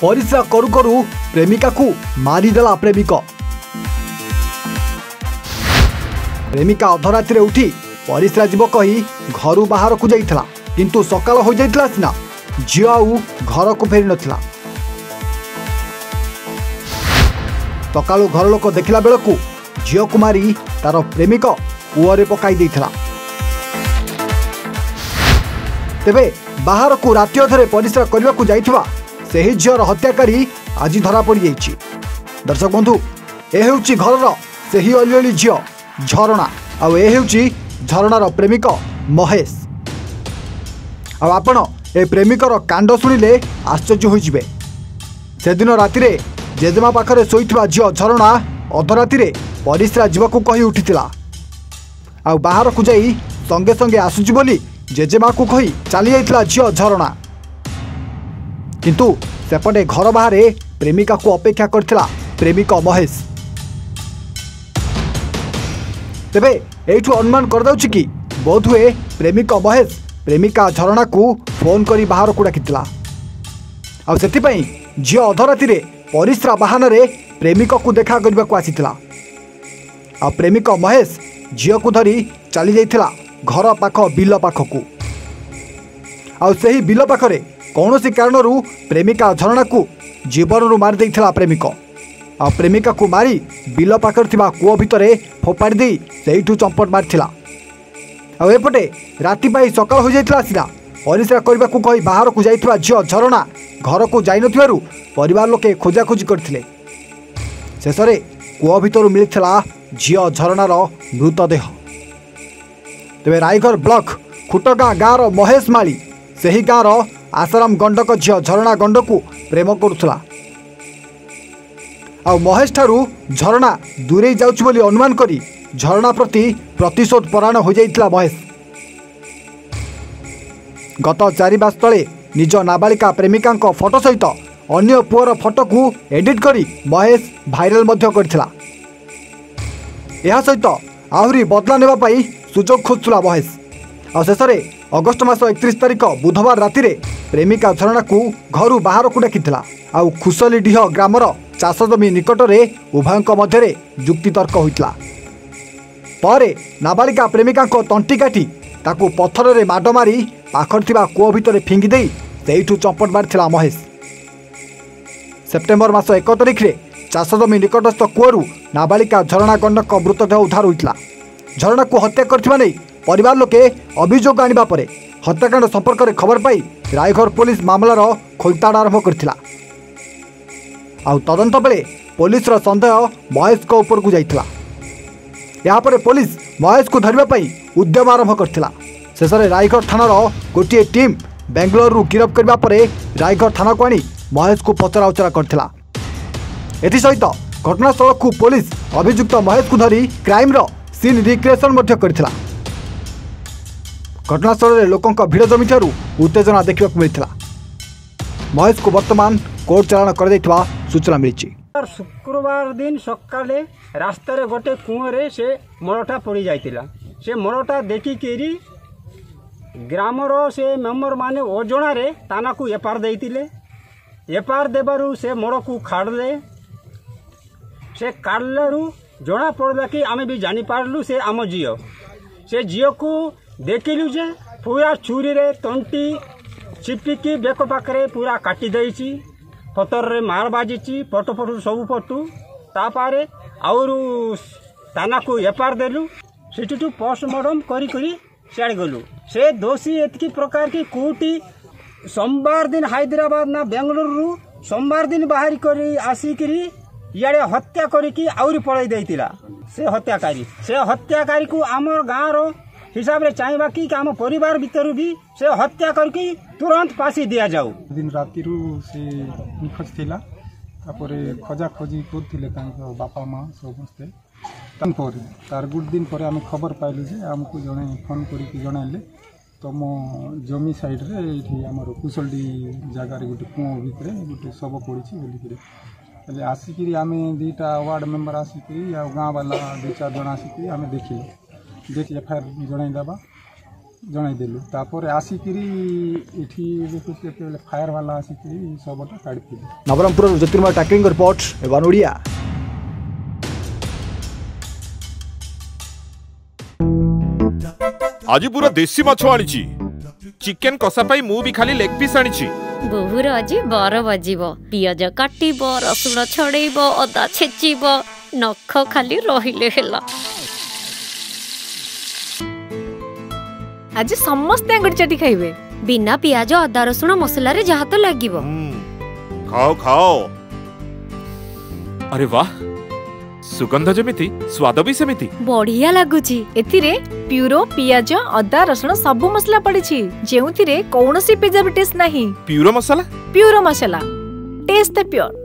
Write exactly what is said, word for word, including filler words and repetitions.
परिस्रा करू करू प्रेमिका को मारिदेला प्रेमिक। प्रेमिका अधराति उठी परिस्रा जीव कही घर बाहर को जाइथिला, किंतु सकाळ हो जाइथिला सिना झियो आउ घर को फेरी नथिला। सकाळु घर लोक देखिला बेलकु झियो को मारी तार प्रेमिक कुआरे पकाई देइथिला। तेबे बाहर को राति अधरे परिस्रा करने को जाइथिबा सेही झियोर हत्याकारी आज धरा पड़ी जाइछि। दर्शक बंधु, ए हेउछि घरर सेही अलिअलि झियो झरणा, आउ ए हेउछि झरणार प्रेमिक महेश। आ आपण ए प्रेमिकर कांड शुणिले आश्चर्य होइजिबे। से दिन रातिरे जेजेमा पाखरे सोइथिबा झियो झरणा अधरातिरे परिस्रा जीवकु कही उठिथिला, आ बाहर को जाई संगे संगे आसुछि बोली जेजेमा को कही चली जाइथिला झियो झरणा। किंतु सेपटे घर बाहर प्रेमिका को अपेक्षा करथिला प्रेमिक महेश। तेबे एठू अनुमान कर दउछि कि बोध हुए प्रेमिक महेश प्रेमिका झरणा को फोन करी बाहर को डाकिथिला, आ सेति पई झियो अधरातिरे परिस्रा बहाना रे प्रेमिक को देखा करबा को आसीथिला। आ प्रेमिक महेश झियो को धरी चली जाइथिला घर पाख बिल पाखकू। आ सही बिल पाखरे कौनसी कारणरू प्रेमिका झरणा को जीवन मारी देइथिला प्रेमिक। आ प्रेमिका को मारी बिल पाखर थिबा कुओ भितरे फोपाड़ी देई सेइठू चंपट मारिथिला। आ एपटे राति पाई सकाळ हो जाइथिला सिना परिस्रा करबा को कही बाहर को जाइथिबा झियो झरणा घर को जाई नथिबारु परिवार लोके खोजा खोजी करथिले। शेषरे कुओ भितरु मिलिथिला झियो झरणार मृतदेह। तेबे रायगढ़ ब्लॉक खुटगाँ गाँव महेश माली सही गाँव आसाराम गंडक झियो झरणा गंड को प्रेम करुला। आ महेश ठारू झरणा दूरे जाउछि बोली अनुमान करी झरणा प्रति प्रतिशोध परायण हो जाइथिला महेश। गत चारि मास तले निज नाबालिका प्रेमिका फोटो सहित अन्य पुअर फोटो को एडिट करी महेश भाइराल मध्य करथिला। यह सहित आहुरी बदला नेबा पई सुजोग खोजुला महेश। आ शेषरे अगस्ट मास एकतीस तारिख बुधवार रातिरे प्रेमिका झरणा को घर बाहर को डाकिथिला। आ खुसलीडीह ग्रामर चाष जमी निकटरे उभयंक मध्यरे जुक्तितर्क होइतला। परे नाबालिका प्रेमिका तंटी काटी ताकू पत्थर रे माड मारी पाखर थिबा कुओ भितरे फिंगी देई सेइठू चंपट मारिथिला महेश। सेप्टेम्बर मास एक तारिख रे चाष जमी निकटस्थ कुओरु नाबालिका झरणा गंडक मृतदेह उद्धार होइतला। झरणा को हत्या करथिबा नै परिवार लोके अभियोग आनिबा परे हत्याकांड संपर्क में खबर पाई रायगढ़ पुलिस मामलार खोलताड़ आरंभ करथिला। आ तदंत बेले पुलिस रो संदेह महेश को ऊपर को जाइथिला। यहाँ पर पुलिस महेश को धरिबा पई उद्यम आरंभ करथिला। शेषरे रायगढ़ थानार गोटे टीम बेंगलोर गिरफ करबा परे रायगढ़ थाना को आनी महेश को पचरा उचरा करथिला। एथि सहित घटनास्थल को पुलिस अभियुक्त महेश को धरी क्राइम रो सीन रिक्रिएशन मध्य करथिला। घटनास्थल में लोकों भिड़ जमी उत्तेजना देखा मिलता। महेश को वर्तमान कोर्ट चालाण कर सूचना मिली। शुक्रवार दिन सकाले रास्तार गोटे कुओं से मरटा पड़ी जाइतिला। से मरटा देखिकी ग्रामर से मेम्बर माने ओजणारे ताना को एपार देइतिले। एपार देबारु से मर को खाड़ले। से काड़लू जना पड़ला कि आमे भी जानी पारलु से आम झियो। से झियो को देखिलु जे पूरा छुरी रे तंटी चिपटिकी बेक पाखरे पूरा काटी देइछि। पतर रे मार बाजिछि पटो पटो सब पटू तापारे आउरु ताना को एपार देलु। सेठू पोस्टमार्टम करी करी सियाड़ गलु। से दोषी एतकी प्रकार की कोटी सोमवार दिन हैदराबाद ना बेंगलुरु सोमवार दिन बाहर करी आसिकरी इे हत्या करी आउरी पड़ाई देइतिला। से हत्याकारी से हत्याकारी को आमर गाँव हिसाब रे चाहिए कि आम परिवार भीतर भी से हत्या करके तुरंत फांसी दिया जाऊ। दिन राति से निखोज थिला तापरे खोजा खोजी करथिले तांको बापा माँ समस्ते। तार गुड दिन पर आम खबर पाइलु जे आमको जने फोन करिक जणाइले तुम जमी साइड रे एठी हमर कुशलडी जगह रे गोटे कुओं भितर गोटे शव पड़ी बोलिक हेल्ले आसिक आम दुईटा वार्ड मेम्बर आसिक गाँव वाला दु चार जन आसिक आम देखिलु। देख एफ आई आर जनईदेवा ଜଣାଇଦେଲୁ। ତାପରେ ଆସିକିରି ଏଠି ଦେଖୁଛୁ ଯେତେବେଳେ ଫାୟାର ବାଲା ଆସିକିରି ଶବଟା କାଢ଼ିଥିଲେ। ନବରଙ୍ଗପୁର ଜ୍ୟୋତିର୍ମୟ ଟାକିଙ୍କ ରିପୋର୍ଟ ଏୱାନ୍ ଓଡ଼ିଆ। आज पूरा देसी माछ आनी चिकेन कषा पाई मु भी खाली लेग पीस आनी बहुर आज बर बजिब पियाज काटिब रसुण छड़ेब अदा छेचिब नख खाली रहिले हेला। आज समस्त आंगुर चाटी खाइबे बिना पियाज अदा रसुण मसला रे जहा तो लागिब। खाओ खाओ। अरे वाह सुगंध जमिति स्वाद भी सेमिति बढ़िया लागुची। एथिरे प्यूरो पियाज अदा रसुण सब मसला पड़िछि जेउथिरे कौनसी प्रिजर्वेटिव्स नाही। प्यूरो मसाला प्यूरो मसाला टेस्ट प्योर।